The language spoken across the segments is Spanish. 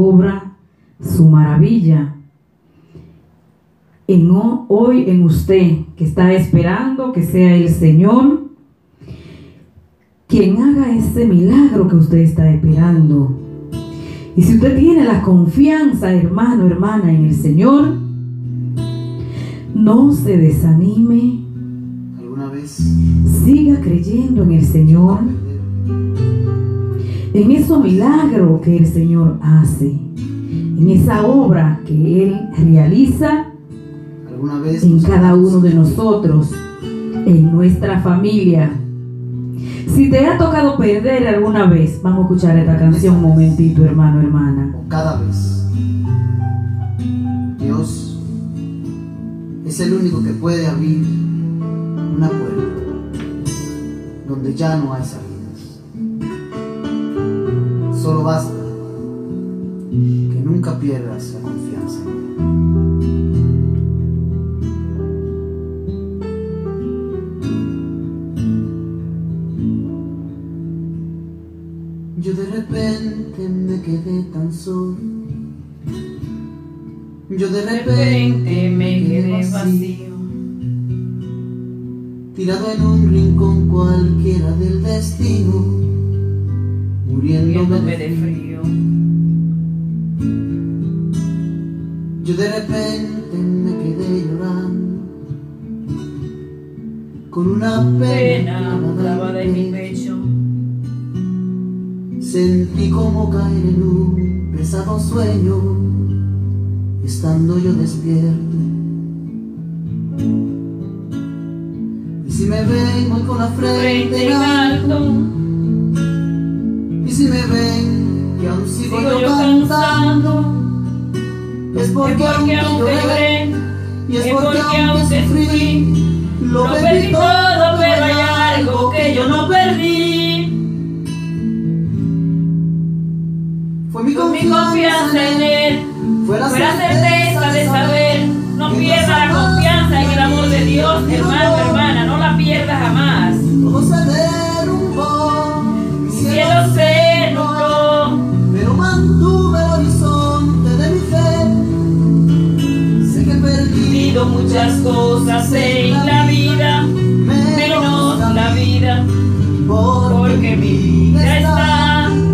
obra, su maravilla. Hoy en usted que está esperando que sea el Señor quien haga ese milagro que usted está esperando. Y si usted tiene la confianza, hermano, hermana, en el Señor, no se desanime. ¿Alguna vez? Siga creyendo en el Señor, en esos milagros que el Señor hace, en esa obra que Él realiza en cada uno de nosotros, en nuestra familia. Si te ha tocado perder alguna vez, vamos a escuchar esta canción un momentito, hermano, hermana. O cada vez. Dios es el único que puede abrir una puerta donde ya no hay salidas. Solo basta que nunca pierdas la confianza en Él. Yo de repente me quedé tan solo. Yo de repente me quedé vacío, tirado en un rincón cualquiera del destino, muriéndome de frío. Yo de repente me quedé llorando, con una pena clavada en mi pecho. Sentí como caer en un pesado sueño, estando yo despierto. Y si me ven muy con la frente en alto, y si me ven que aún sigo yo cantando, es porque aunque lloré, y es porque aunque sufrí, lo perdí todo, pero hay algo que yo no perdí. Fue mi confianza en Él, fue la certeza de saber. No pierda la confianza en el amor de Dios, hermano, hermana, no la pierda jamás. Todo se derrumbó, mi cielo se nubló, pero mantuve el horizonte de mi fe. Sé que he perdido muchas cosas en la vida, menos la vida, porque mi vida está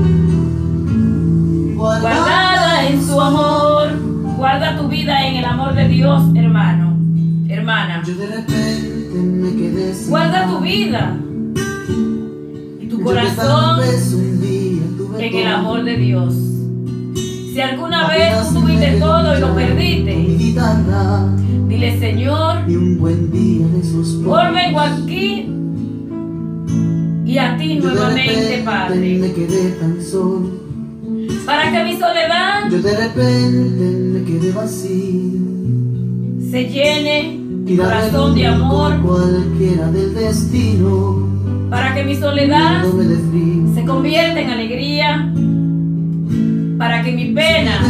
guardada en su amor. Guarda tu vida en el amor de Dios, hermano, hermana. Yo de repente me quedé sin guarda tu vida y tu corazón en el amor de Dios. Si alguna vez tú tuviste todo y lo perdiste, dile: Señor, hoy vengo aquí y a ti nuevamente, Padre, me quedé tan solo, para que mi soledad, yo de repente me quedé vacío, se llene mi corazón de amor, cualquiera del destino, para que mi soledad se convierta en alegría, para que mi pena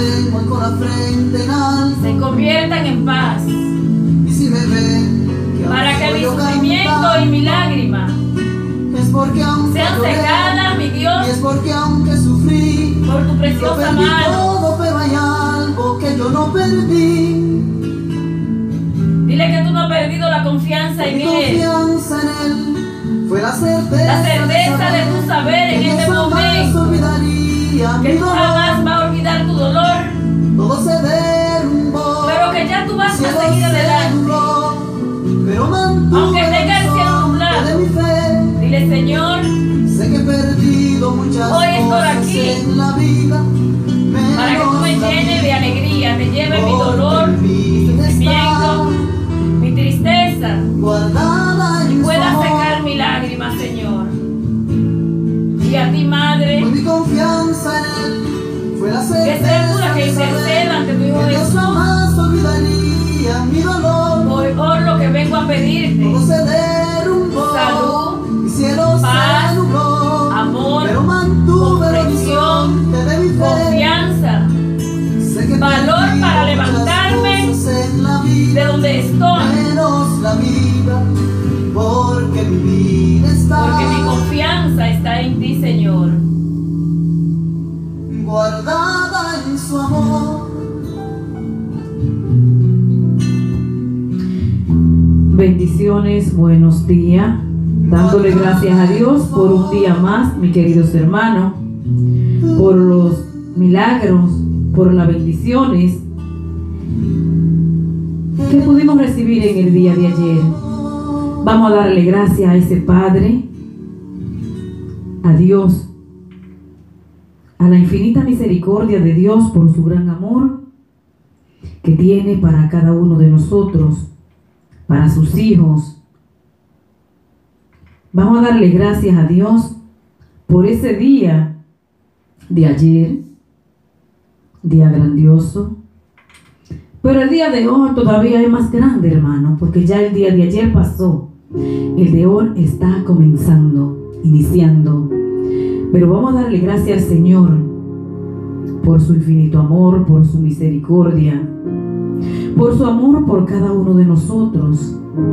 se conviertan en paz, para que mi sufrimiento y mi lágrima sean secadas, mi Dios, y es porque aunque sufrí, por tu preciosa mano, todo, pero hay algo que yo no perdí. Dile que tú no has perdido la confianza en Él. Fue la certeza de tu saber en este momento que tú jamás vas a olvidar tu dolor, todo se derrumbó, pero que ya tú vas a seguir adelante, aunque tenga el cielo nublado. Dile: Señor, sé que he perdido muchas hoy estoy aquí en la vida, para que tú me llenes de alegría, te lleves mi dolor, mi sufrimiento, mi tristeza, y puedas secar mi lágrima, Señor. Y a ti, Madre, mi confianza en Él fue la certeza, que sea tú la que interceda ante tu Hijo Jesús. Jamás olvidaría mi dolor. Por lo que vengo a pedirte: todo se derrumbó, salud, mi cielo paz, se nubló, amor, comprensión, confianza, valor para levantarme de donde estoy, porque mi confianza está en ti, Señor. Guardada en su amor. Bendiciones, buenos días. Dándole gracias a Dios por un día más, mis queridos hermanos, por los milagros, por las bendiciones que pudimos recibir en el día de ayer. Vamos a darle gracias a ese Padre, a Dios, a la infinita misericordia de Dios por su gran amor que tiene para cada uno de nosotros, para sus hijos. Vamos a darle gracias a Dios por ese día de ayer, día grandioso. Pero el día de hoy todavía es más grande, hermano, porque ya el día de ayer pasó. El de hoy está comenzando, iniciando. Pero vamos a darle gracias al Señor por su infinito amor, por su misericordia, por su amor por cada uno de nosotros.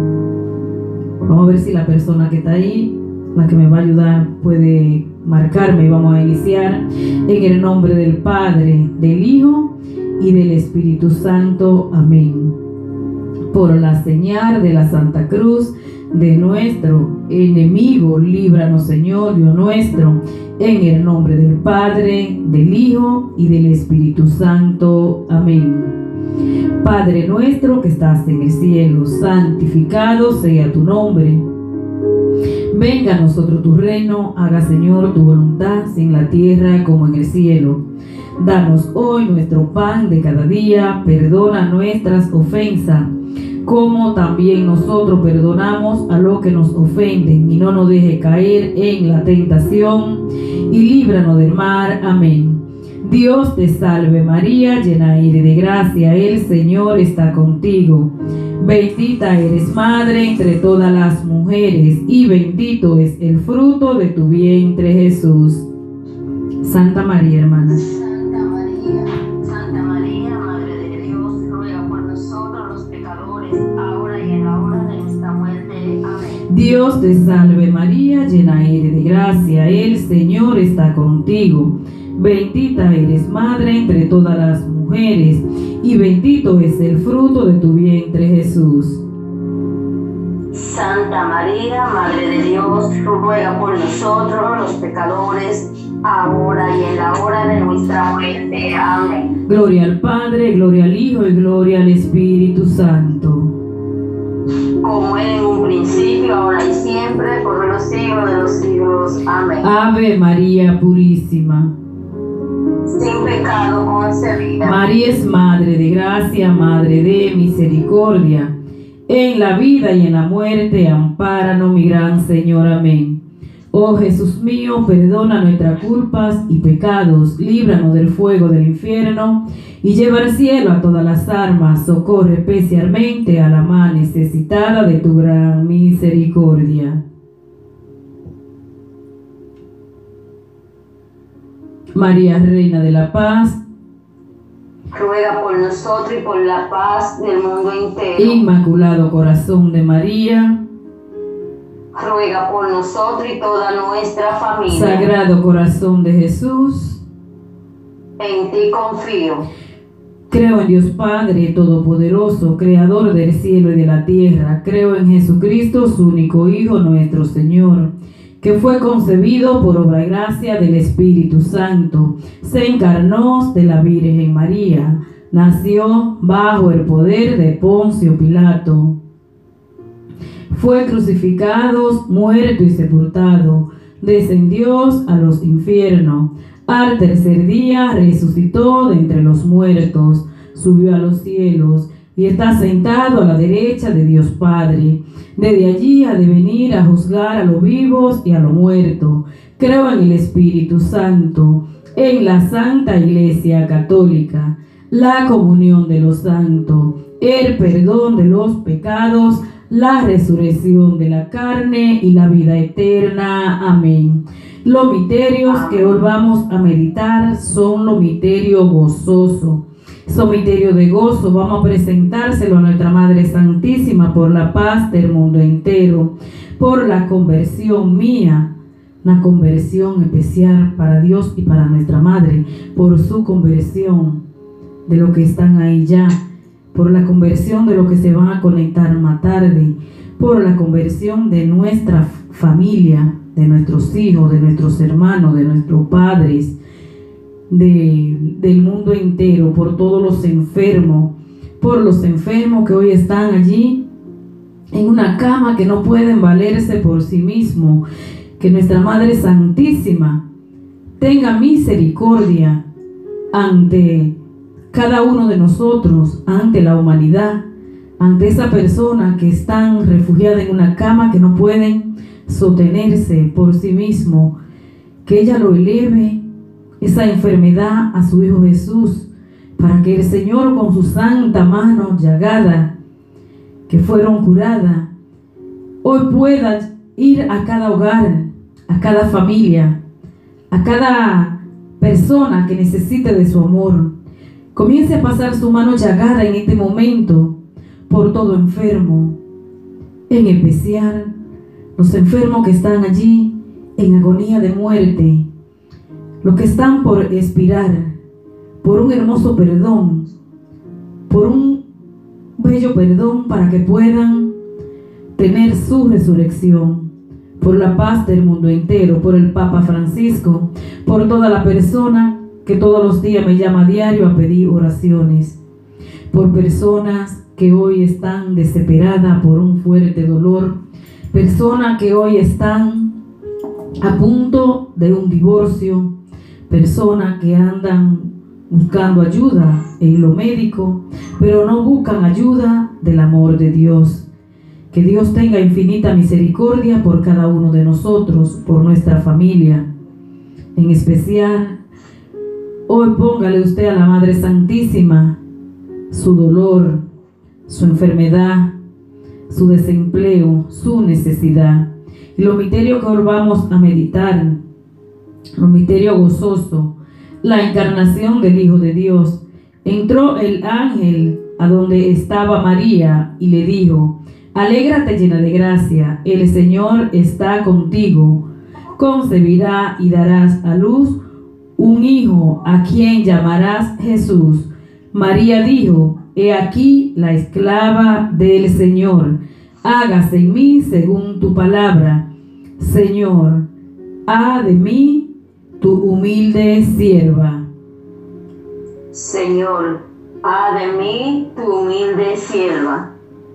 Vamos a ver si la persona que está ahí, la que me va a ayudar, puede marcarme. Vamos a iniciar en el nombre del Padre, del Hijo y del Espíritu Santo. Amén. Por la señal de la Santa Cruz de nuestro enemigo, líbranos, Señor Dios nuestro, en el nombre del Padre, del Hijo y del Espíritu Santo. Amén. Padre nuestro que estás en el cielo, santificado sea tu nombre. Venga a nosotros tu reino, haga, Señor, tu voluntad, así en la tierra como en el cielo. Danos hoy nuestro pan de cada día, perdona nuestras ofensas, como también nosotros perdonamos a los que nos ofenden, y no nos deje caer en la tentación, y líbranos del mal. Amén. Dios te salve María, llena eres de gracia, el Señor está contigo. Bendita eres madre entre todas las mujeres, y bendito es el fruto de tu vientre, Jesús. Santa María, hermana. Santa María, Madre de Dios, ruega por nosotros los pecadores, ahora y en la hora de nuestra muerte. Amén. Dios te salve María, llena eres de gracia, el Señor está contigo. Bendita eres madre entre todas las mujeres, y bendito es el fruto de tu vientre, Jesús. Santa María, Madre de Dios, ruega por nosotros los pecadores, ahora y en la hora de nuestra muerte. Amén. Gloria al Padre, gloria al Hijo y gloria al Espíritu Santo. Como en un principio, ahora y siempre, por los siglos de los siglos. Amén. Ave María Purísima, sin pecado concebida. María es Madre de gracia, Madre de misericordia. En la vida y en la muerte, ampáranos, mi gran Señor. Amén. Oh Jesús mío, perdona nuestras culpas y pecados, líbranos del fuego del infierno, y lleva al cielo a todas las almas. Socorre especialmente a la más necesitada de tu gran misericordia. María, Reina de la Paz, ruega por nosotros y por la paz del mundo entero. Inmaculado Corazón de María, ruega por nosotros y toda nuestra familia. Sagrado Corazón de Jesús, en ti confío. creo en Dios Padre Todopoderoso, Creador del cielo y de la tierra. Creo en Jesucristo, su único Hijo, nuestro Señor, que fue concebido por obra y gracia del Espíritu Santo, se encarnó de la Virgen María, nació bajo el poder de Poncio Pilato, fue crucificado, muerto y sepultado, descendió a los infiernos, al tercer día resucitó de entre los muertos, subió a los cielos y está sentado a la derecha de Dios Padre. Desde allí ha de venir a juzgar a los vivos y a los muertos. Creo en el Espíritu Santo, en la Santa Iglesia Católica, la comunión de los santos, el perdón de los pecados, la resurrección de la carne y la vida eterna. Amén. Los misterios que hoy vamos a meditar son los misterios gozosos. Son misterios de gozo. Vamos a presentárselo a nuestra Madre Santísima por la paz del mundo entero, por la conversión mía, una conversión especial para Dios y para nuestra madre, por su conversión de los que están ahí ya, por la conversión de los que se van a conectar más tarde, por la conversión de nuestra familia, de nuestros hijos, de nuestros hermanos, de nuestros padres, del mundo entero, por todos los enfermos, por los enfermos que hoy están allí en una cama, que no pueden valerse por sí mismos. Que nuestra Madre Santísima tenga misericordia ante cada uno de nosotros, ante la humanidad, ante esa persona que están refugiada en una cama, que no pueden sostenerse por sí mismo, que ella lo eleve esa enfermedad a su Hijo Jesús, para que el Señor, con su santa mano llagada, que fueron curadas, hoy pueda ir a cada hogar, a cada familia, a cada persona que necesite de su amor. Comience a pasar su mano llagada en este momento por todo enfermo, en especial los enfermos que están allí en agonía de muerte, los que están por expirar, por un hermoso perdón, por un bello perdón, para que puedan tener su resurrección, por la paz del mundo entero, por el Papa Francisco, por toda la persona que todos los días me llama a diario a pedir oraciones, por personas que hoy están desesperadas por un fuerte dolor, personas que hoy están a punto de un divorcio, personas que andan buscando ayuda en lo médico, pero no buscan ayuda del amor de Dios. Que Dios tenga infinita misericordia por cada uno de nosotros, por nuestra familia. En especial, hoy póngale usted a la Madre Santísima su dolor, su enfermedad, su desempleo, su necesidad. Y los misterios que hoy vamos a meditar, los misterios gozosos, la encarnación del Hijo de Dios. Entró el ángel a donde estaba María y le dijo: alégrate llena de gracia, el Señor está contigo. Concebirá y darás a luz un hijo, a quien llamarás Jesús. María dijo: he aquí la esclava del Señor, hágase en mí según tu palabra. Señor, haz de mí tu humilde sierva. Señor, haz de mí tu humilde sierva.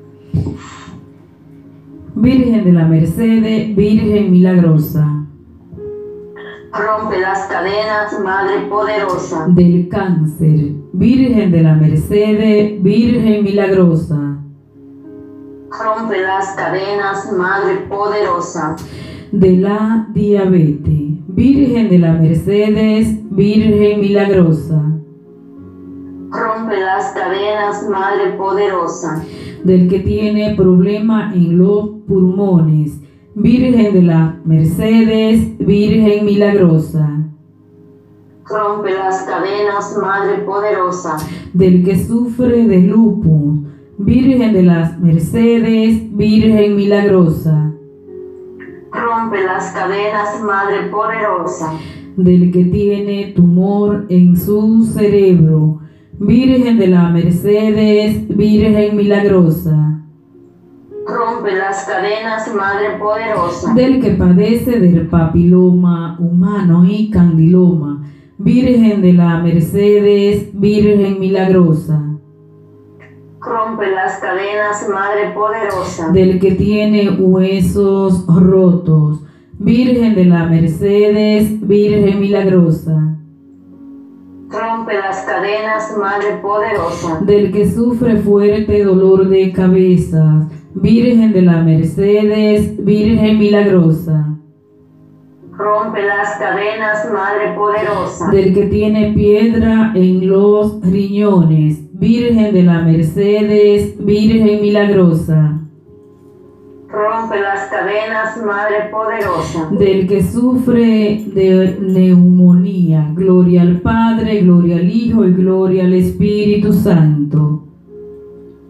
Virgen de la Merced, Virgen milagrosa. Rompe las cadenas, Madre poderosa. Del cáncer, Virgen de la Merced, Virgen milagrosa. Rompe las cadenas, Madre poderosa. De la diabetes, Virgen de la Mercedes, Virgen milagrosa. Rompe las cadenas, Madre poderosa. Del que tiene problema en los pulmones, Virgen de la Mercedes, Virgen milagrosa. Rompe las cadenas, Madre poderosa. Del que sufre de lupus, Virgen de las Mercedes, Virgen milagrosa. Rompe las cadenas, Madre poderosa. Del que tiene tumor en su cerebro, Virgen de la Mercedes, Virgen milagrosa. Rompe las cadenas, Madre poderosa. Del que padece del papiloma humano y candiloma, Virgen de la Mercedes, Virgen milagrosa. Rompe las cadenas, Madre poderosa. Del que tiene huesos rotos, Virgen de la Mercedes, Virgen milagrosa. Rompe las cadenas, Madre poderosa. Del que sufre fuerte dolor de cabeza, Virgen de la Mercedes, Virgen milagrosa. Rompe las cadenas, Madre poderosa. Del que tiene piedra en los riñones, Virgen de la Mercedes, Virgen milagrosa. Rompe las cadenas, Madre poderosa. Del que sufre de neumonía, gloria al Padre, gloria al Hijo y gloria al Espíritu Santo.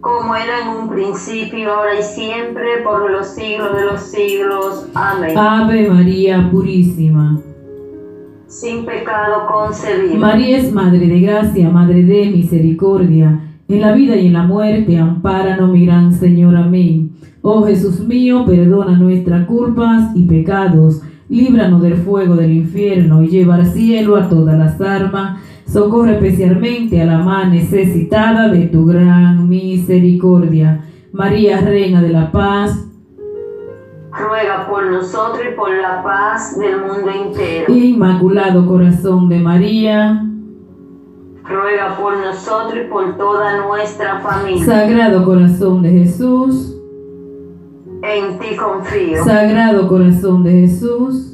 como era en un principio, ahora y siempre, por los siglos de los siglos. Amén. Ave María Purísima, sin pecado concebida. María es Madre de Gracia, Madre de Misericordia. En la vida y en la muerte, ampáranos, mi gran Señor. Amén. Oh Jesús mío, perdona nuestras culpas y pecados, líbranos del fuego del infierno y lleva al cielo a todas las almas. Socorre especialmente a la más necesitada de tu gran misericordia. María, Reina de la Paz, ruega por nosotros y por la paz del mundo entero. Inmaculado Corazón de María, ruega por nosotros y por toda nuestra familia. Sagrado Corazón de Jesús, en ti confío. Sagrado Corazón de Jesús,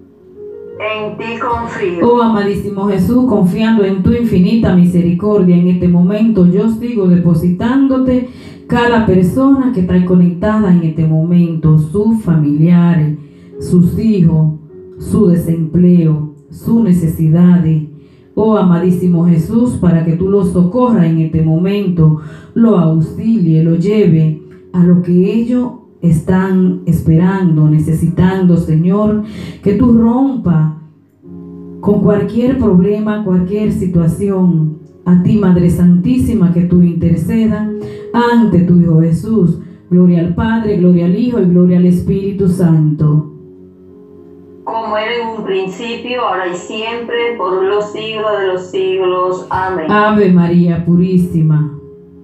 en ti confío. oh amadísimo Jesús, confiando en tu infinita misericordia, en este momento yo sigo depositándote cada persona que está conectada en este momento, sus familiares, sus hijos, su desempleo, sus necesidades. Oh amadísimo Jesús, para que tú los socorras en este momento, lo auxilie, lo lleve a lo que ellos están esperando, necesitando, Señor, que tú rompa con cualquier problema, cualquier situación. A ti, Madre Santísima, que tú intercedas ante tu Hijo Jesús. Gloria al Padre, gloria al Hijo y gloria al Espíritu Santo. Como era en un principio, ahora y siempre, por los siglos de los siglos. Amén. Ave María Purísima,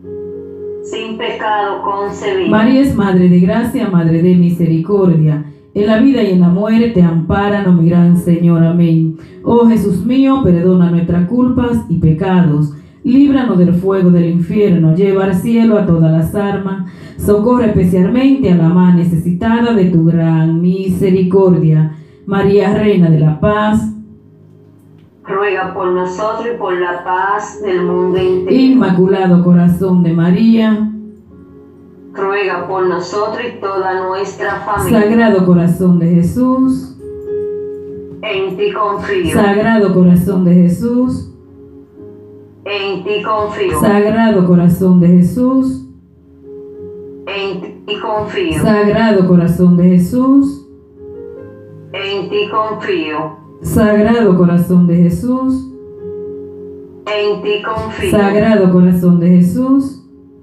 sin pecado concebida. María es Madre de Gracia, Madre de Misericordia. En la vida y en la muerte, ampáranos, mi gran Señor. Amén. Oh Jesús mío, perdona nuestras culpas y pecados, líbranos del fuego del infierno, lleva al cielo a todas las almas, socorre especialmente a la más necesitada de tu gran misericordia. María, Reina de la Paz, ruega por nosotros y por la paz del mundo entero. Inmaculado Corazón de María, ruega por nosotros y toda nuestra familia. Sagrado Corazón de Jesús, en ti confío. Sagrado Corazón de Jesús, en ti confío. Sagrado Corazón de Jesús, en ti confío. Sagrado Corazón de Jesús, en ti confío. Sagrado Corazón de Jesús, en ti confío. Sagrado Corazón de Jesús,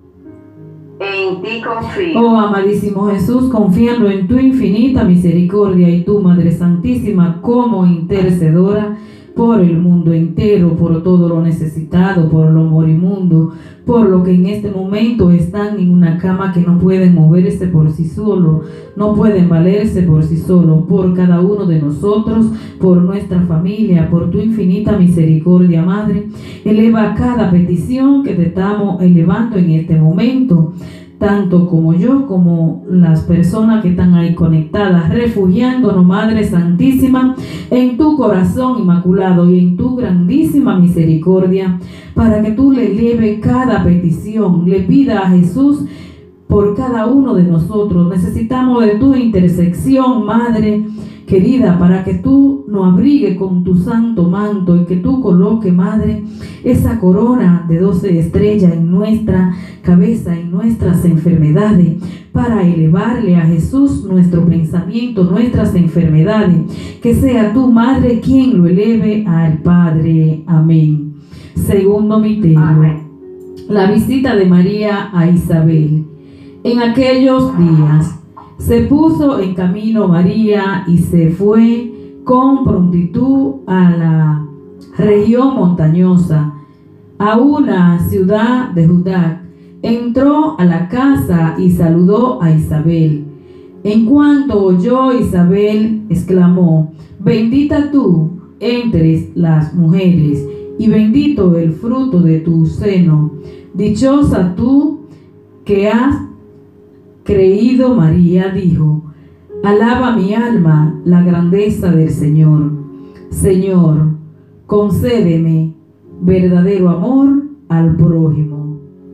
en ti confío. oh amadísimo Jesús, confiando en tu infinita misericordia y tu Madre Santísima como intercedora por el mundo entero, por todo lo necesitado, por lo moribundo, por lo que en este momento están en una cama que no pueden moverse por sí solo, no pueden valerse por sí solo, por cada uno de nosotros, por nuestra familia, por tu infinita misericordia, Madre. Eleva cada petición que te estamos elevando en este momento, tanto como yo, como las personas que están ahí conectadas, refugiándonos, Madre Santísima, en tu corazón inmaculado y en tu grandísima misericordia, para que tú le lleves cada petición, le pida a Jesús por cada uno de nosotros. Necesitamos de tu intersección, Madre querida, para que tú nos abrigues con tu santo manto y que tú coloques, Madre, esa corona de 12 estrellas en nuestra cabeza, en nuestras enfermedades, para elevarle a Jesús nuestro pensamiento, nuestras enfermedades. Que sea tu, Madre, quien lo eleve al Padre. Amén. Segundo misterio. Amén. La visita de María a Isabel. En aquellos días se puso en camino María y se fue con prontitud a la región montañosa, a una ciudad de Judá. Entró a la casa y saludó a Isabel. En cuanto oyó Isabel, exclamó: bendita tú entre las mujeres, y bendito el fruto de tu seno. Dichosa tú que has creído. María dijo: alaba mi alma la grandeza del Señor. Señor, concédeme verdadero amor al prójimo.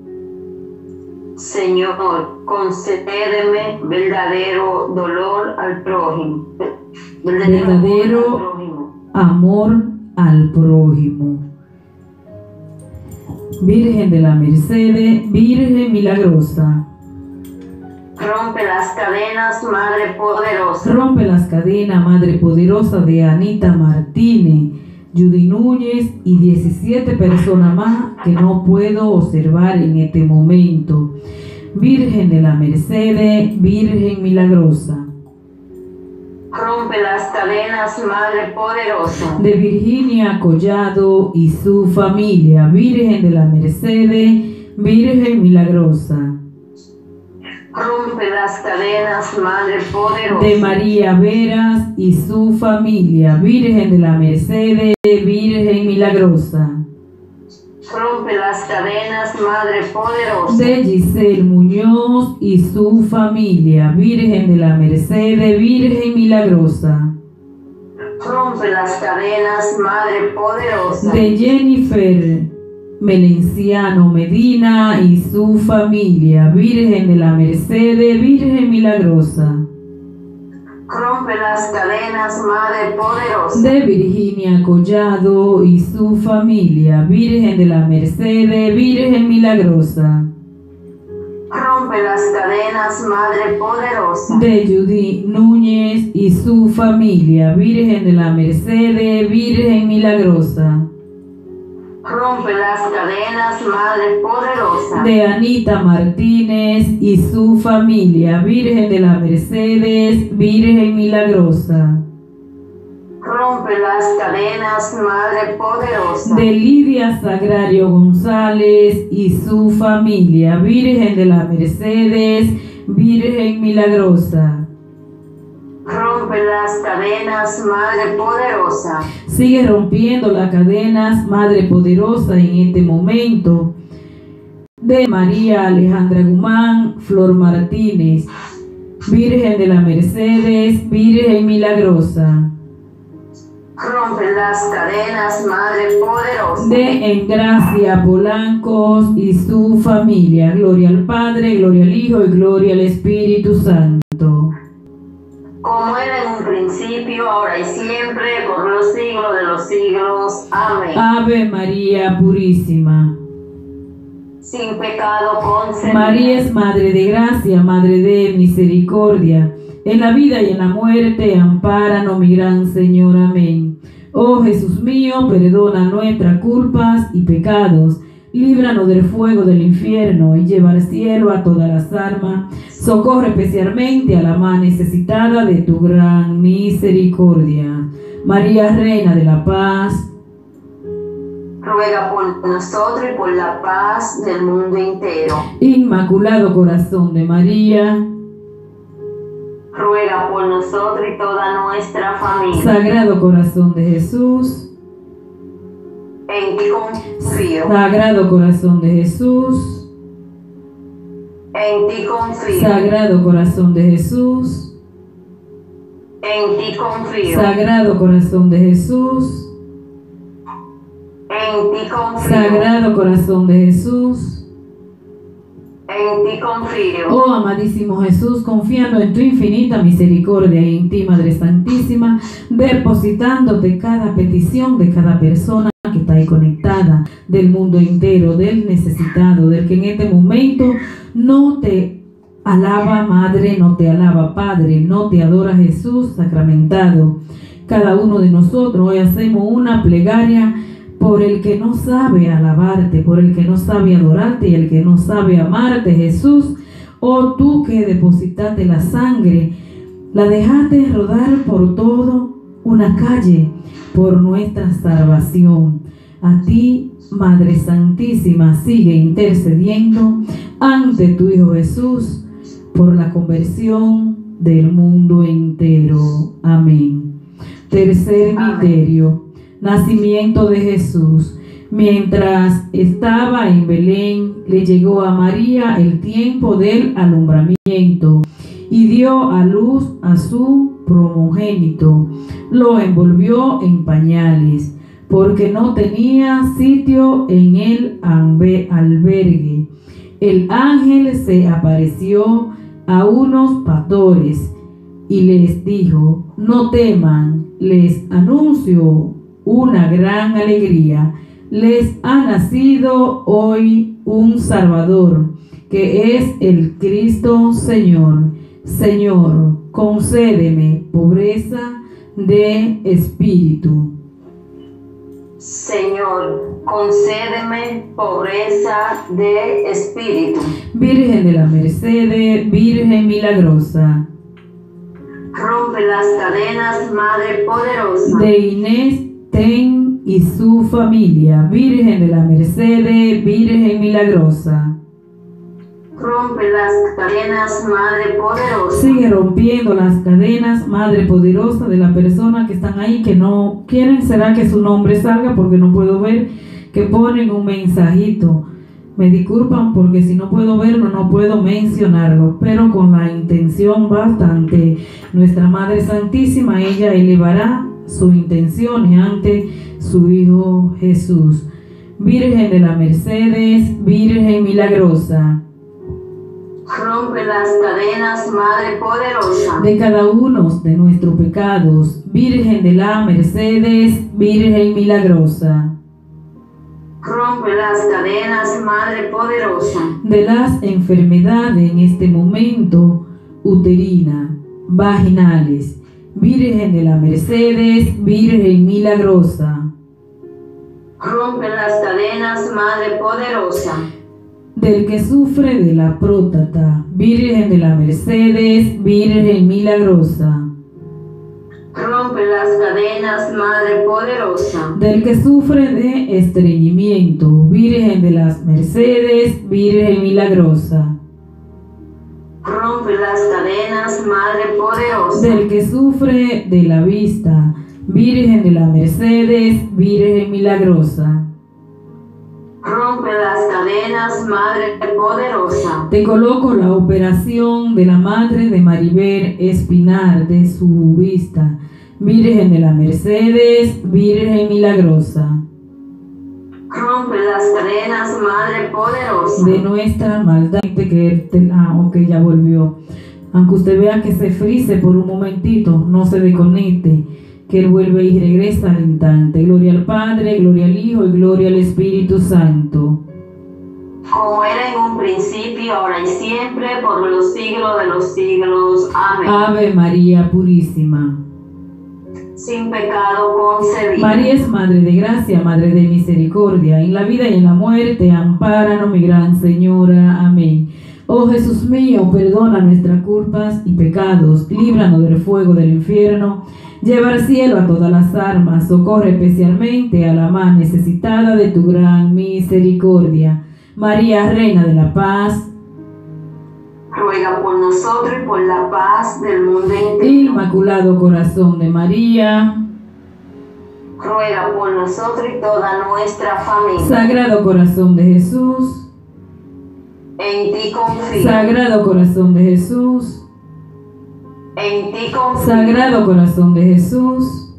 Señor, concédeme verdadero dolor al prójimo. Verdadero amor al prójimo. Virgen de la Merced, Virgen milagrosa. Rompe las cadenas, Madre poderosa. Rompe las cadenas, Madre poderosa de Anita Martínez, Judy Núñez y 17 personas más que no puedo observar en este momento. Virgen de la Merced, Virgen milagrosa. Rompe las cadenas, Madre poderosa. De Virginia Collado y su familia, Virgen de la Merced, Virgen milagrosa. Rompe las cadenas, Madre poderosa. De María Veras y su familia, Virgen de la Merced, Virgen milagrosa. Rompe las cadenas, Madre poderosa. De Giselle Muñoz y su familia, Virgen de la Merced, Virgen milagrosa. Rompe las cadenas, Madre poderosa. De Jennifer Melenciano Medina y su familia, Virgen de la Merced, Virgen milagrosa. Rompe las cadenas, Madre poderosa. De Virginia Collado y su familia, Virgen de la Merced, Virgen milagrosa. Rompe las cadenas, Madre poderosa. De Judy Núñez y su familia, Virgen de la Merced, Virgen milagrosa. Rompe las cadenas, Madre poderosa. De Anita Martínez y su familia, Virgen de la Mercedes, Virgen milagrosa. Rompe las cadenas, Madre poderosa. De Lidia Sagrario González y su familia, Virgen de la Mercedes, Virgen milagrosa. Rompe las cadenas, Madre poderosa. Sigue rompiendo las cadenas, Madre poderosa, en este momento. De María Alejandra Guzmán, Flor Martínez, Virgen de la Mercedes, Virgen milagrosa. Rompe las cadenas, Madre poderosa. De Engracia Polancos y su familia, gloria al Padre, gloria al Hijo y gloria al Espíritu Santo. Como era en un principio, ahora y siempre, por los siglos de los siglos. Amén. Ave María Purísima. Sin pecado concebida. María es Madre de Gracia, Madre de Misericordia. En la vida y en la muerte, ampáranos, mi gran Señor. Amén. Oh Jesús mío, perdona nuestras culpas y pecados. Líbranos del fuego del infierno y lleva al cielo a todas las almas. Socorre especialmente a la más necesitada de tu gran misericordia. María, Reina de la Paz, ruega por nosotros y por la paz del mundo entero. Inmaculado Corazón de María, ruega por nosotros y toda nuestra familia. Sagrado Corazón de Jesús, en ti confío. Sagrado Corazón de Jesús, en ti confío. Sagrado Corazón de Jesús, en ti confío. Sagrado Corazón de Jesús, en ti confío. Sagrado Corazón de Jesús. En ti confío. Oh amadísimo Jesús, confiando en tu infinita misericordia y en ti, Madre Santísima, depositándote cada petición de cada persona que está ahí conectada, del mundo entero, del necesitado, del que en este momento no te alaba Madre, no te alaba Padre, no te adora Jesús sacramentado. Cada uno de nosotros hoy hacemos una plegaria por el que no sabe alabarte, por el que no sabe adorarte y el que no sabe amarte, Jesús. Oh tú que depositaste la sangre, la dejaste rodar por todo una calle, por nuestra salvación. A ti, Madre Santísima, sigue intercediendo ante tu Hijo Jesús por la conversión del mundo entero. Amén. Tercer misterio, nacimiento de Jesús. Mientras estaba en Belén, le llegó a María el tiempo del alumbramiento y dio a luz a su primogénito. Lo envolvió en pañales, porque no tenía sitio en el albergue. El ángel se apareció a unos pastores y les dijo: no teman, les anuncio una gran alegría. les ha nacido hoy un Salvador, que es el Cristo Señor. Señor, concédeme pobreza de espíritu. Señor, concédeme pobreza de espíritu. Virgen de la Merced, Virgen milagrosa. Rompe las cadenas, Madre poderosa. De Inés Ten y su familia, Virgen de la Merced, Virgen milagrosa. Rompe las cadenas, Madre poderosa. Sigue rompiendo las cadenas, Madre poderosa, de la persona que están ahí, que no quieren, será que su nombre salga porque no puedo ver, que ponen un mensajito. Me disculpan porque si no puedo verlo, no puedo mencionarlo, pero con la intención bastante. Nuestra Madre Santísima, ella elevará sus intenciones ante su Hijo Jesús. Virgen de la Mercedes, Virgen milagrosa. Rompe las cadenas, Madre poderosa. De cada uno de nuestros pecados, Virgen de la Mercedes, Virgen milagrosa. Rompe las cadenas, Madre poderosa. De las enfermedades en este momento, uterina, vaginales, Virgen de la Mercedes, Virgen milagrosa. Rompe las cadenas, Madre poderosa. Del que sufre de la próstata, Virgen de la Mercedes, Virgen milagrosa. Rompe las cadenas, Madre poderosa. Del que sufre de estreñimiento, Virgen de las Mercedes, Virgen milagrosa. Rompe las cadenas, Madre poderosa. Del que sufre de la vista, Virgen de la Mercedes, Virgen milagrosa. Rompe las cadenas, Madre poderosa. Te coloco la operación de la madre de Maribel Espinar de su vista, Virgen de la Mercedes, Virgen milagrosa. Rompe las cadenas, Madre poderosa. De nuestra maldad, ya volvió. Aunque usted vea que se frise por un momentito, no se desconecte, que Él vuelve y regresa al instante. Gloria al Padre, gloria al Hijo y gloria al Espíritu Santo. Como era en un principio, ahora y siempre, por los siglos de los siglos. Amén. Ave María Purísima. Sin pecado concebida. María es Madre de Gracia, Madre de Misericordia. En la vida y en la muerte, ampáranos, mi gran Señora. Amén. Oh Jesús mío, perdona nuestras culpas y pecados, líbranos del fuego del infierno, lleva al cielo a todas las almas, socorre especialmente a la más necesitada de tu gran misericordia. María, Reina de la Paz, ruega por nosotros y por la paz del mundo entero. Inmaculado Corazón de María, ruega por nosotros y toda nuestra familia. Sagrado Corazón de Jesús, en ti confío. Sagrado Corazón de Jesús, en ti confío. Sagrado Corazón de Jesús,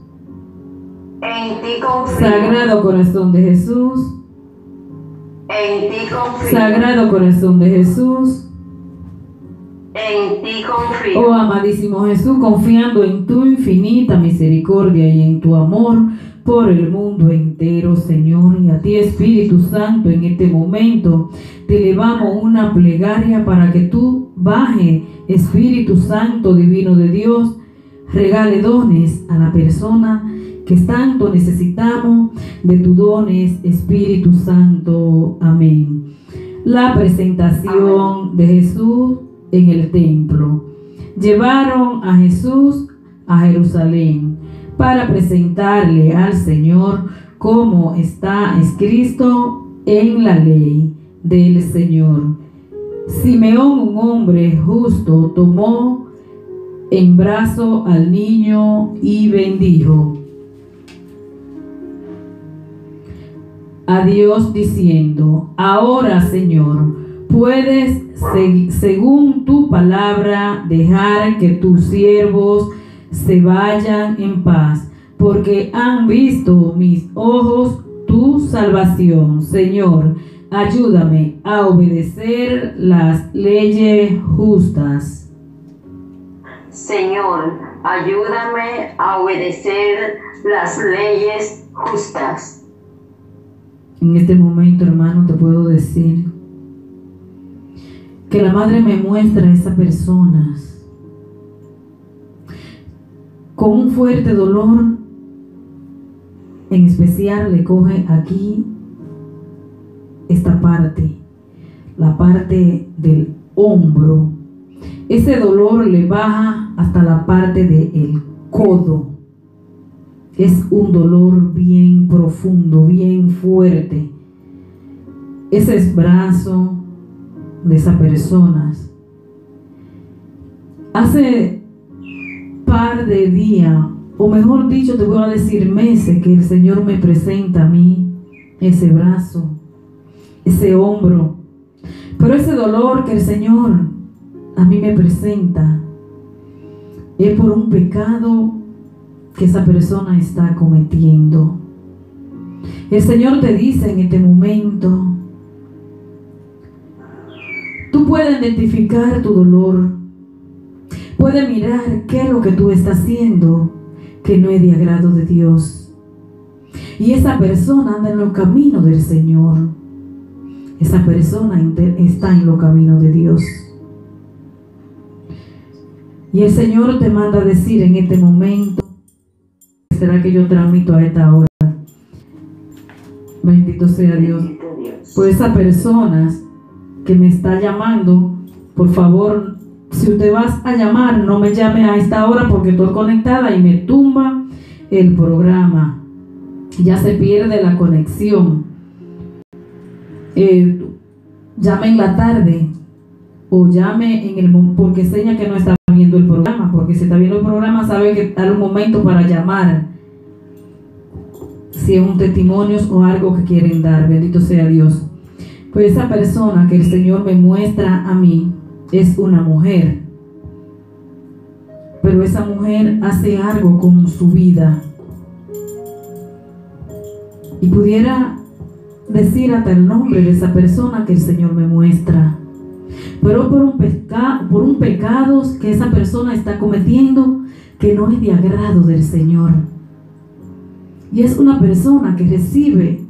en ti confío. Sagrado Corazón de Jesús, en ti confío. Sagrado Corazón de Jesús, en ti confío. oh amadísimo Jesús, confiando en tu infinita misericordia y en tu amor por el mundo entero, Señor, y a ti, Espíritu Santo, en este momento te elevamos una plegaria para que tú baje, Espíritu Santo divino de Dios, regale dones a la persona que tanto necesitamos de tus dones, Espíritu Santo. Amén. La presentación de Jesús en el templo. Llevaron a Jesús a Jerusalén para presentarle al Señor como está escrito en la ley del Señor. Simeón, un hombre justo, tomó en brazo al niño y bendijo a Dios diciendo: ahora, Señor, puedes, según tu palabra, dejar que tus siervos se vayan en paz, porque han visto mis ojos tu salvación. Señor, ayúdame a obedecer las leyes justas. Señor, ayúdame a obedecer las leyes justas. En este momento, hermano, te puedo decir que la Madre me muestra a esas personas con un fuerte dolor, en especial le coge aquí esta parte, la parte del hombro. Ese dolor le baja hasta la parte del codo. Es un dolor bien profundo, bien fuerte. Ese es brazo de esas personas. Hace par de días, o mejor dicho, te voy a decir meses, que el Señor me presenta a mí ese brazo, ese hombro. Pero ese dolor que el Señor a mí me presenta es por un pecado que esa persona está cometiendo. El Señor te dice en este momento, tú puedes identificar tu dolor, puedes mirar qué es lo que tú estás haciendo que no es de agrado de Dios, y esa persona anda en los caminos del Señor. Esa persona está en los caminos de Dios. Y el Señor te manda a decir en este momento, será que yo transmito a esta hora. Bendito sea Dios. Por esas personas que me está llamando, por favor, si usted vas a llamar, no me llame a esta hora porque estoy conectada y me tumba el programa. Ya se pierde la conexión. Llame en la tarde o llame en el porque seña que no está viendo el programa, porque si está viendo el programa sabe que da un momento para llamar si es un testimonio o algo que quieren dar. Bendito sea Dios. Pues esa persona que el Señor me muestra a mí es una mujer, pero esa mujer hace algo con su vida y pudiera decir hasta el nombre de esa persona que el Señor me muestra, pero por un pecado que esa persona está cometiendo que no es de agrado del Señor. Y es una persona que recibe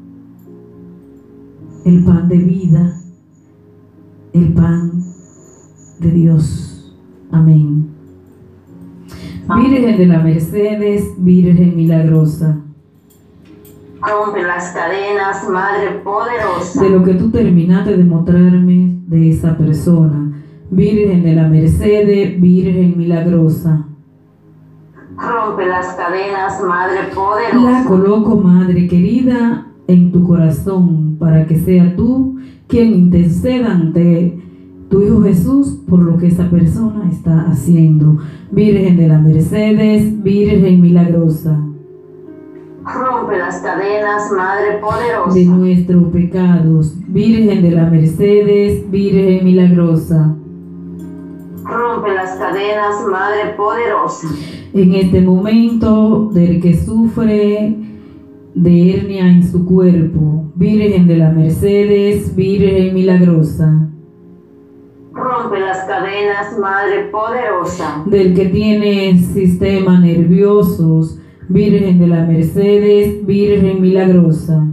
el pan de vida, el pan de Dios. Amén. Virgen de la Mercedes, Virgen milagrosa, rompe las cadenas, Madre poderosa. De lo que tú terminaste de mostrarme de esa persona, Virgen de la Mercedes, Virgen milagrosa, rompe las cadenas, Madre poderosa. la coloco, Madre querida, en tu corazón para que sea tú quien interceda ante tu Hijo Jesús por lo que esa persona está haciendo. Virgen de la Mercedes, Virgen milagrosa, rompe las cadenas, Madre poderosa. de nuestros pecados, Virgen de la Mercedes, Virgen milagrosa, rompe las cadenas, Madre poderosa. en este momento del que sufre de hernia en su cuerpo, Virgen de la Mercedes, Virgen milagrosa, rompe las cadenas, Madre poderosa. del que tiene sistema nerviosos, Virgen de la Mercedes, Virgen milagrosa,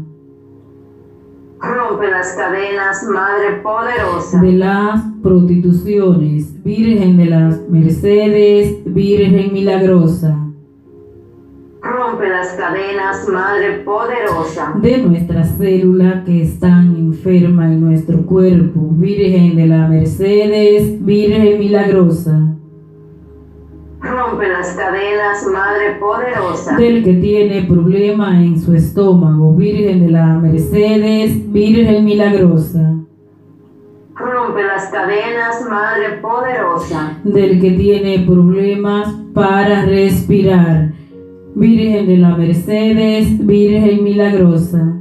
rompe las cadenas, Madre poderosa. de las prostituciones, Virgen de las Mercedes, Virgen milagrosa, rompe las cadenas, Madre poderosa. de nuestra célula que están enferma en nuestro cuerpo, Virgen de la Mercedes, Virgen milagrosa, rompe las cadenas, Madre poderosa. del que tiene problema en su estómago, Virgen de la Mercedes, Virgen milagrosa, rompe las cadenas, Madre poderosa. del que tiene problemas para respirar, Virgen de la Mercedes, Virgen milagrosa,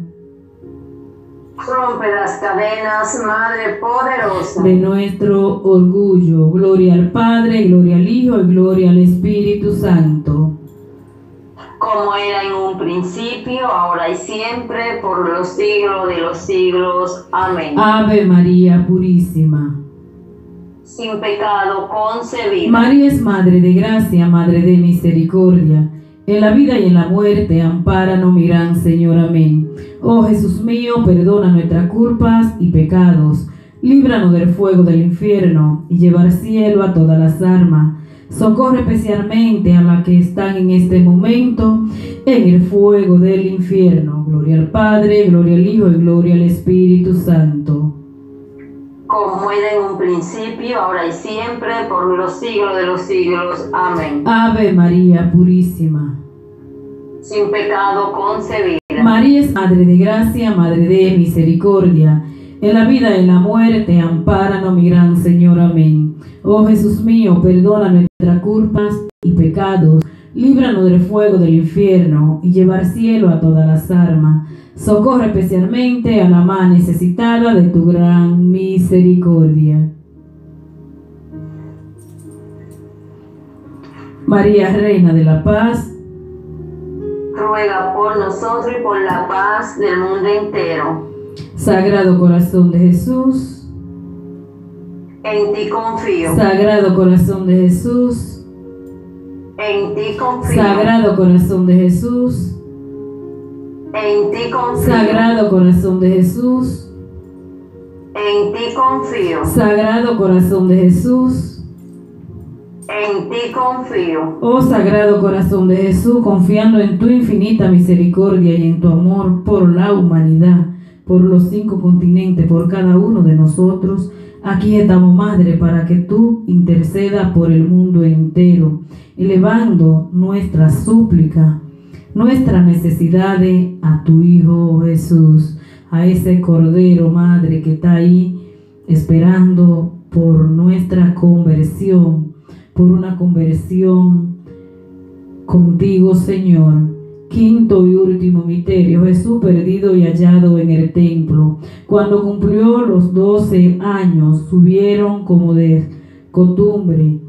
rompe las cadenas, Madre poderosa. de nuestro orgullo, gloria al Padre, gloria al Hijo y gloria al Espíritu Santo, como era en un principio, ahora y siempre, por los siglos de los siglos. Amén. Ave María Purísima. Sin pecado concebida. María es Madre de Gracia, Madre de Misericordia. En la vida y en la muerte, ampáranos, mi gran Señor. Amén. Oh Jesús mío, perdona nuestras culpas y pecados. Líbranos del fuego del infierno y lleva al cielo a todas las almas. Socorre especialmente a las que están en este momento en el fuego del infierno. Gloria al Padre, gloria al Hijo y gloria al Espíritu Santo. Como era en un principio, ahora y siempre, por los siglos de los siglos. Amén. Ave María Purísima, sin pecado concebida. María es Madre de Gracia, Madre de Misericordia. En la vida y en la muerte, ampáranos, mi gran Señor. Amén. Oh Jesús mío, perdona nuestras culpas y pecados. Líbranos del fuego del infierno y lleva al cielo a todas las almas. Socorre especialmente a la más necesitada de tu gran misericordia. María, Reina de la Paz, ruega por nosotros y por la paz del mundo entero. Sagrado Corazón de Jesús, en ti confío. Sagrado Corazón de Jesús, en ti confío. Sagrado Corazón de Jesús, en ti confío. Sagrado Corazón de Jesús, en ti confío. Sagrado Corazón de Jesús, en ti confío. Oh Sagrado Corazón de Jesús, confiando en tu infinita misericordia y en tu amor por la humanidad, por los 5 continentes, por cada uno de nosotros, aquí estamos, Madre, para que tú intercedas por el mundo entero, elevando nuestra súplica, nuestras necesidades a tu Hijo Jesús, a ese Cordero, Madre, que está ahí esperando por nuestra conversión, por una conversión contigo, Señor. Quinto y último misterio: Jesús perdido y hallado en el templo. Cuando cumplió los 12 años, subieron como de costumbre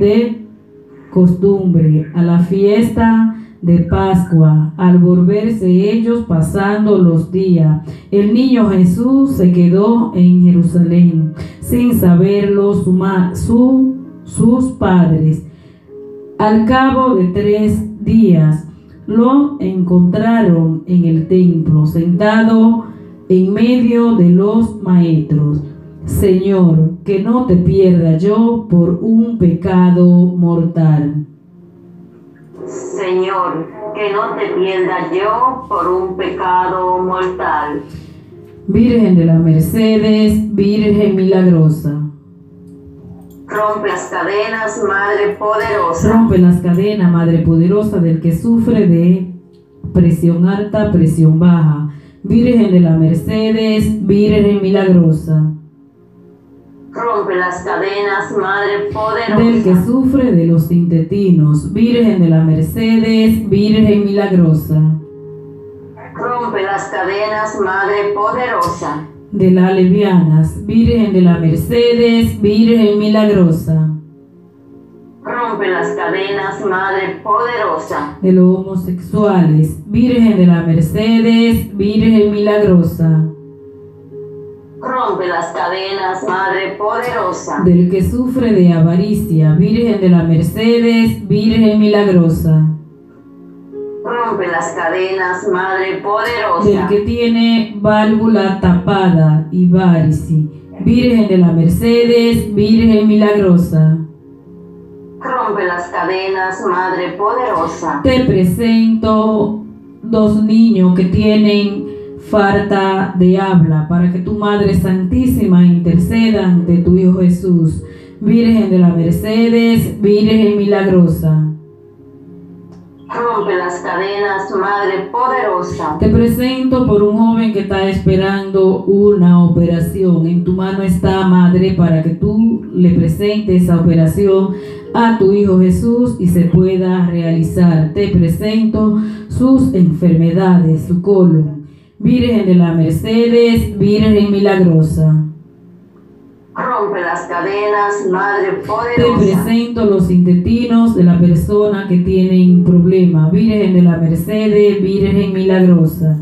a la fiesta de Pascua. Al volverse ellos, pasando los días, el niño Jesús se quedó en Jerusalén, sin saberlo sus padres. Al cabo de 3 días, lo encontraron en el templo, sentado en medio de los maestros. Señor, que no te pierda yo por un pecado mortal. Señor, que no te pierda yo por un pecado mortal. Virgen de las Mercedes, Virgen milagrosa. Rompe las cadenas, Madre poderosa. Rompe las cadenas, Madre poderosa, del que sufre de presión alta, presión baja. Virgen de las Mercedes, Virgen milagrosa. Rompe las cadenas, Madre poderosa. Del que sufre de los intestinos. Virgen de las Mercedes, Virgen milagrosa. Rompe las cadenas, Madre poderosa. De las lesbianas, Virgen de las Mercedes, Virgen milagrosa. Rompe las cadenas, Madre poderosa. De los homosexuales, Virgen de las Mercedes, Virgen milagrosa. Rompe las cadenas, Madre poderosa. Del que sufre de avaricia, Virgen de las Mercedes, Virgen milagrosa. Rompe las cadenas, Madre poderosa. Del que tiene válvula tapada y varices, Virgen de las Mercedes, Virgen milagrosa. Rompe las cadenas, Madre poderosa. Te presento 2 niños que tienen falta de habla, para que tu Madre Santísima interceda ante tu Hijo Jesús. Virgen de las Mercedes, Virgen milagrosa. Rompe las cadenas, Madre poderosa. Te presento por un joven que está esperando una operación. En tu mano está, Madre, para que tú le presentes esa operación a tu Hijo Jesús y se pueda realizar. Te presento sus enfermedades, su colon. Virgen de las Mercedes, Virgen milagrosa. Rompe las cadenas, Madre poderosa. Te presento los intestinos de la persona que tiene un problema. Virgen de la Mercedes, Virgen milagrosa.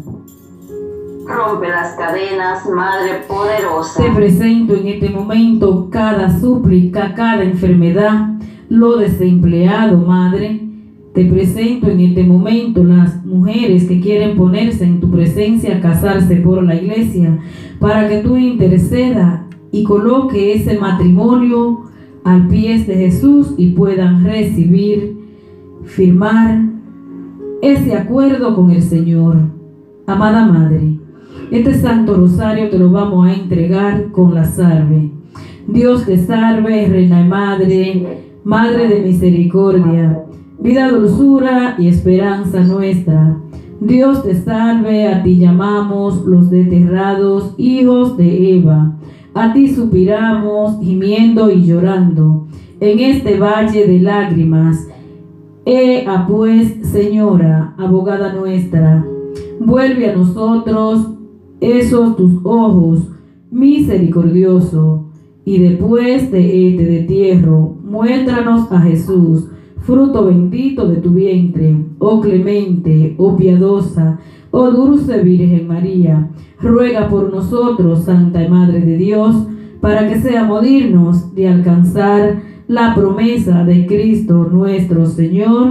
Rompe las cadenas, Madre poderosa. Te presento en este momento cada súplica, cada enfermedad, lo desempleado, Madre. te presento en este momento las mujeres que quieren ponerse en tu presencia, casarse por la iglesia, para que tú intercedas y coloque ese matrimonio al pie de Jesús y puedan recibir, firmar ese acuerdo con el Señor. Amada Madre, este Santo Rosario te lo vamos a entregar con la salve. Dios te salve, Reina y Madre, Madre de misericordia, vida, dulzura y esperanza nuestra. Dios te salve, a ti llamamos los desterrados hijos de Eva. A ti suspiramos, gimiendo y llorando, en este valle de lágrimas. Ea pues, Señora, abogada nuestra, vuelve a nosotros esos tus ojos misericordioso, y después de este destierro, muéstranos a Jesús, fruto bendito de tu vientre, oh clemente, oh piadosa, oh dulce Virgen María. Ruega por nosotros, Santa Madre de Dios, para que seamos dignos de alcanzar la promesa de Cristo nuestro Señor.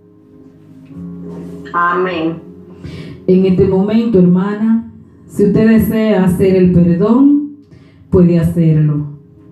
Amén. En este momento, hermana, si usted desea hacer el perdón, puede hacerlo.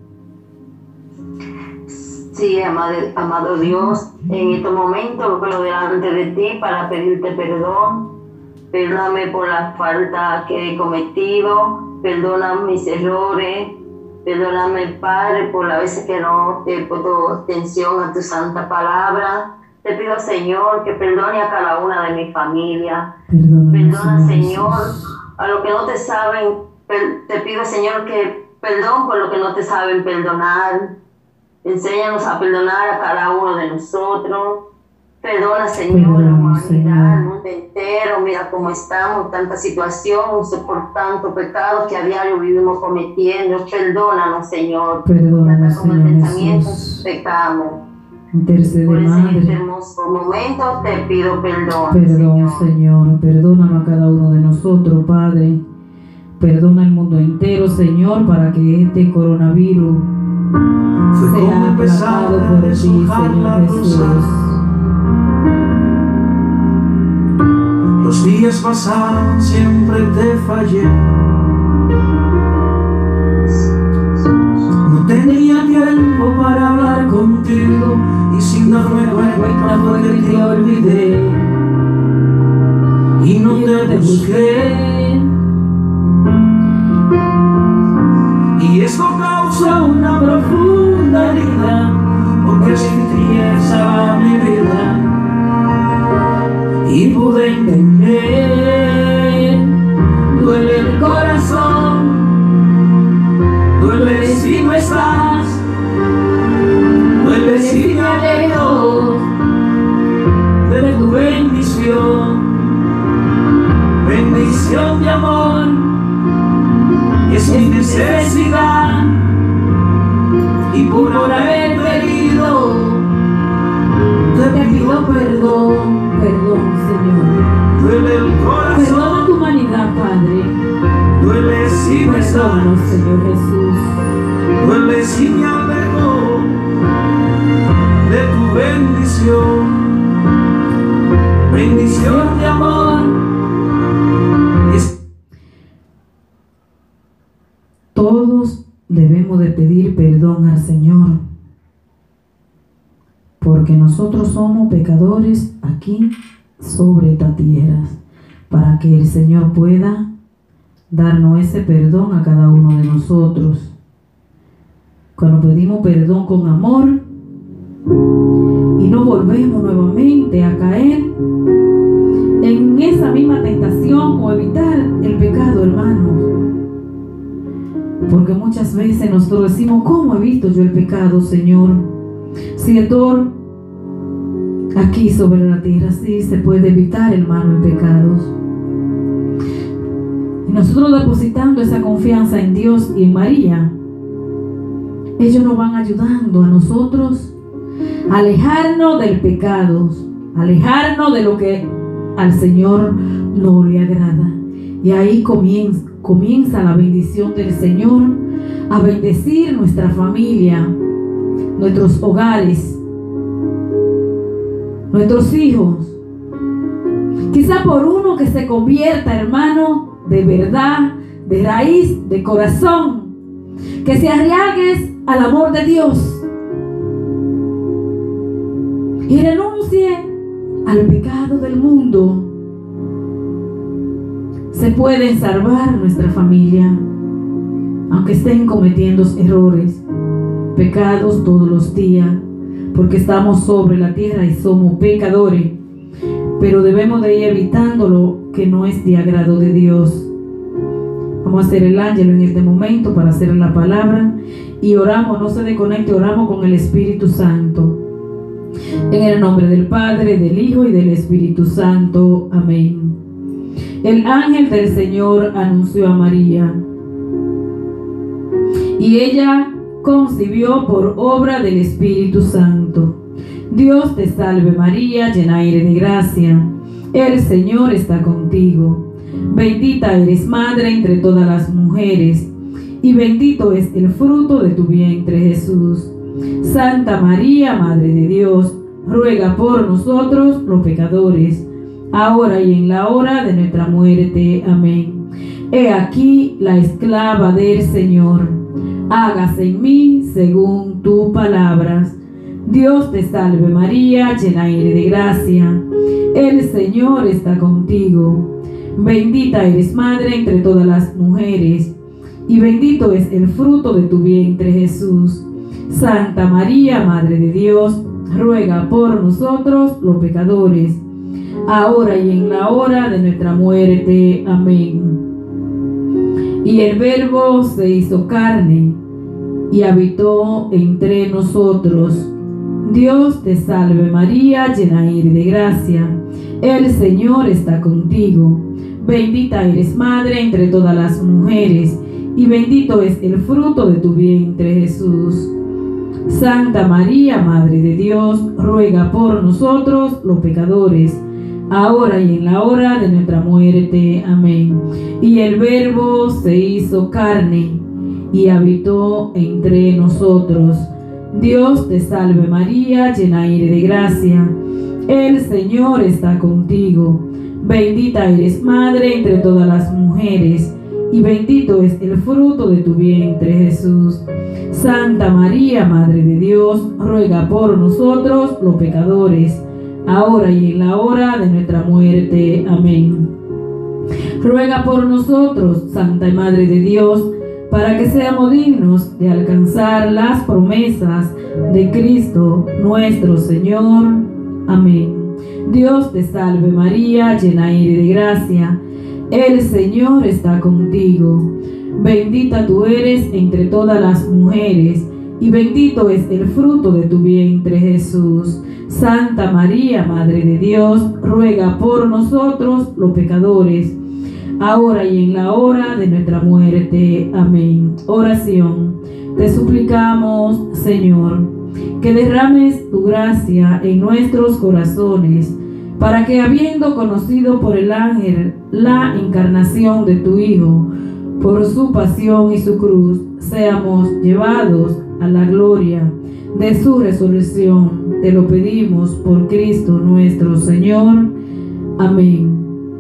Sí, amado Dios, en este momento lo delante de ti para pedirte perdón. Perdóname por la falta que he cometido, perdona mis errores, perdóname, Padre, por las veces que no te he puesto atención a tu santa palabra. Te pido, Señor, que perdone a cada una de mi familia. Perdona, Señor, a los que no te saben. Te pido, Señor, que perdón por lo que no te saben perdonar. Enséñanos a perdonar a cada uno de nosotros. Perdona, Señor, la humanidad, el mundo entero. Mira cómo estamos, tanta situación, por tanto pecado que a diario vivimos cometiendo. Perdónanos, Señor. Perdónanos, con el pensamiento pecamos. Intercede, por ese Madre. hermoso momento te pido perdón. Perdón, Señor. Perdónanos a cada uno de nosotros, Padre. Perdona al mundo entero, Señor, para que este coronavirus sea aplacado por ti, Señor Jesús. Los días pasaron, siempre te fallé. No tenía tiempo para hablar contigo y sin darme cuenta fue que te olvidé y no te busqué. Y esto causa una profunda herida, porque sin ti estaba mi vida. Y pude entender, duele el corazón, duele si no estás, duele si me alejo de tu bendición, bendición de amor, es mi necesidad, y por haber pedido, te pido perdón. Perdón, Señor. Duele el corazón, Perdona tu humanidad, Padre. duele si me Perdónanos, estás, Señor Jesús. duele si me alejo de tu bendición, bendición de amor. Todos debemos de pedir perdón al Señor, porque nosotros somos pecadores aquí sobre esta tierra, para que el Señor pueda darnos ese perdón a cada uno de nosotros. Cuando pedimos perdón con amor y no volvemos nuevamente a caer en esa misma tentación o evitar el pecado, hermanos. Porque muchas veces nosotros decimos, ¿cómo he visto yo el pecado, Señor? Si de todo aquí sobre la tierra sí se puede evitar, hermano, el pecado. Y nosotros depositando esa confianza en Dios y en María, ellos nos van ayudando a nosotros a alejarnos del pecado, alejarnos de lo que al Señor no le agrada. Y ahí comienza la bendición del Señor a bendecir nuestra familia, nuestros hogares. nuestros hijos. Quizá por uno que se convierta, hermano, de verdad, de raíz, de corazón, que se arriesgue al amor de Dios y renuncie al pecado del mundo. Se pueden salvar nuestra familia, aunque estén cometiendo errores, pecados todos los días, porque estamos sobre la tierra y somos pecadores, pero debemos de ir evitando lo que no es de agrado de Dios. Vamos a hacer el ángel en este momento para hacer la palabra y oramos, no se desconecte, oramos con el Espíritu Santo. En el nombre del Padre, del Hijo y del Espíritu Santo. Amén. El ángel del Señor anunció a María, y ella concibió por obra del Espíritu Santo. Dios te salve María, llena eres de gracia, el Señor está contigo. Bendita eres madre entre todas las mujeres, y bendito es el fruto de tu vientre Jesús. Santa María, Madre de Dios, ruega por nosotros los pecadores, ahora y en la hora de nuestra muerte. Amén. He aquí la esclava del Señor, hágase en mí según tus palabras. Dios te salve María, llena eres de gracia, el Señor está contigo. Bendita eres madre entre todas las mujeres, y bendito es el fruto de tu vientre Jesús. Santa María, Madre de Dios, ruega por nosotros los pecadores, ahora y en la hora de nuestra muerte. Amén. Y el Verbo se hizo carne y habitó entre nosotros. Dios te salve María, llena eres de gracia, el Señor está contigo. Bendita eres madre entre todas las mujeres, y bendito es el fruto de tu vientre Jesús. Santa María, Madre de Dios, ruega por nosotros los pecadores, ahora y en la hora de nuestra muerte. Amén. Y el Verbo se hizo carne y habitó entre nosotros. Dios te salve María, llena eres de gracia, el Señor está contigo. Bendita eres madre entre todas las mujeres, y bendito es el fruto de tu vientre Jesús. Santa María, Madre de Dios, ruega por nosotros los pecadores, ahora y en la hora de nuestra muerte. Amén. Ruega por nosotros, Santa Madre de Dios, para que seamos dignos de alcanzar las promesas de Cristo nuestro Señor. Amén. Dios te salve María, llena eres de gracia, el Señor está contigo. Bendita tú eres entre todas las mujeres, y bendito es el fruto de tu vientre Jesús. Santa María, Madre de Dios, ruega por nosotros los pecadores, ahora y en la hora de nuestra muerte. Amén. Oración. Te suplicamos, Señor, que derrames tu gracia en nuestros corazones, para que, habiendo conocido por el ángel la encarnación de tu Hijo, por su pasión y su cruz, seamos llevados a la gloria de su resurrección. Te lo pedimos por Cristo nuestro Señor. Amén.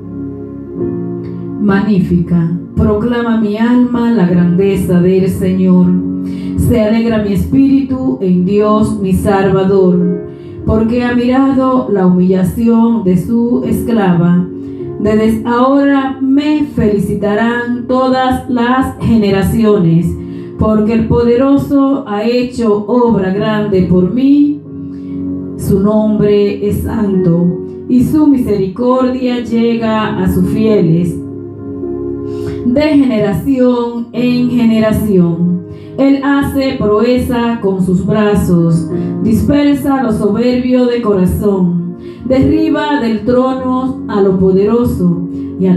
Magnífica. Proclama mi alma la grandeza del Señor. Se alegra mi espíritu en Dios mi Salvador, porque ha mirado la humillación de su esclava. Desde ahora me felicitarán todas las generaciones, porque el poderoso ha hecho obra grande por mí. Su nombre es santo, y su misericordia llega a sus fieles de generación en generación. Él hace proeza con sus brazos, dispersa a los soberbios de corazón, derriba del trono a lo poderoso